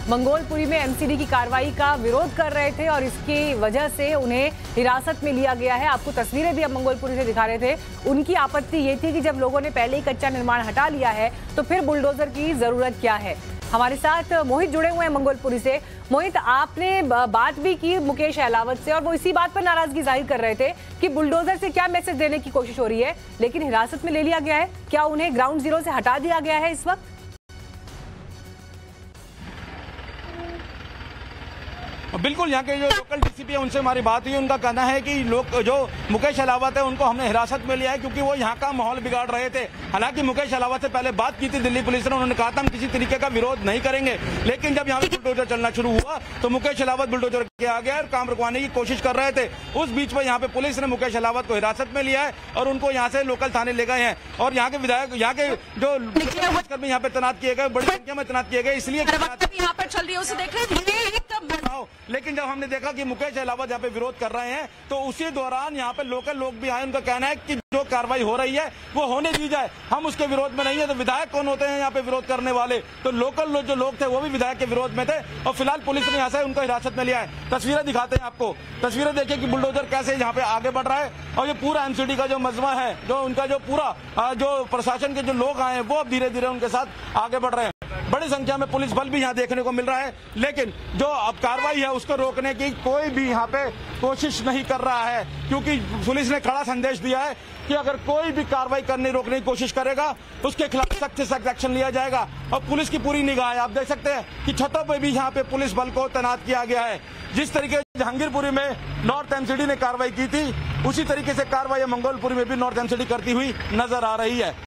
मंगोलपुरी में एमसीडी की कार्रवाई का विरोध कर रहे थे और इसकी वजह से उन्हें हिरासत में लिया गया है। आपको तस्वीरें भी अब मंगोलपुरी से दिखा रहे थे। उनकी आपत्ति ये थी कि जब लोगों ने पहले ही कच्चा निर्माण हटा लिया है तो फिर बुलडोजर की जरूरत क्या है। हमारे साथ मोहित जुड़े हुए हैं मंगोलपुरी से। मोहित, आपने बात भी की मुकेश अहलावत से और वो इसी बात पर नाराजगी जाहिर कर रहे थे कि बुलडोजर से क्या मैसेज देने की कोशिश हो रही है, लेकिन हिरासत में ले लिया गया है। क्या उन्हें ग्राउंड जीरो से हटा दिया गया है इस वक्त? बिल्कुल, यहाँ के जो लोकल डीसीपी है उनसे हमारी बात हुई। उनका कहना है कि लोग जो मुकेश अहलावत है उनको हमने हिरासत में लिया है क्योंकि वो यहाँ का माहौल बिगाड़ रहे थे। हालांकि मुकेश अहलावत से पहले बात की थी दिल्ली पुलिस ने, उन्होंने कहा था हम किसी तरीके का विरोध नहीं करेंगे, लेकिन जब यहाँ पे बुलडोजर चलना शुरू हुआ तो मुकेश अहलावत बुलडोजर के आ गया और काम रुकवाने की कोशिश कर रहे थे। उस बीच में यहाँ पे पुलिस ने मुकेश अहलावत को हिरासत में लिया है और उनको यहाँ से लोकल थाने ले गए हैं और यहाँ के विधायक, यहाँ के जो पुलिसकर्मी यहाँ पे तैनात किए गए, बड़ी संख्या में तैनात किए गए, इसलिए यहाँ पर चल रही है उसे देख रहे हैं। लेकिन जब हमने देखा कि मुकेश अहलावत यहाँ पे विरोध कर रहे हैं तो उसी दौरान यहाँ पे लोकल लोग भी आए। उनका कहना है कि जो कार्रवाई हो रही है वो होने दी जाए, हम उसके विरोध में नहीं है। तो विधायक कौन होते हैं यहाँ पे विरोध करने वाले? तो लोकल जो लोग थे वो भी विधायक के विरोध में थे और फिलहाल पुलिस ने यहाँ से उनको हिरासत में लिया है। तस्वीरें दिखाते हैं आपको, तस्वीरें देखिए कि बुलडोजर कैसे यहाँ पे आगे बढ़ रहा है और ये पूरा एमसीडी का जो मजमा है, जो उनका जो पूरा जो प्रशासन के जो लोग आए हैं वो अब धीरे धीरे उनके साथ आगे बढ़ रहे हैं। बड़ी संख्या में पुलिस बल भी यहाँ देखने को मिल रहा है, लेकिन जो अब कार्रवाई है उसको रोकने की कोई भी यहाँ पे कोशिश नहीं कर रहा है क्योंकि पुलिस ने कड़ा संदेश दिया है कि अगर कोई भी कार्रवाई करने रोकने की कोशिश करेगा उसके खिलाफ सख्त से सख्त एक्शन लिया जाएगा। और पुलिस की पूरी निगाह है, आप देख सकते हैं कि छतों पे भी यहाँ पे पुलिस बल को तैनात किया गया है। जिस तरीके से जहांगीरपुरी में नॉर्थ एमसीडी ने कार्रवाई की थी उसी तरीके से कार्रवाई मंगोलपुरी में भी नॉर्थ एमसीडी करती हुई नजर आ रही है।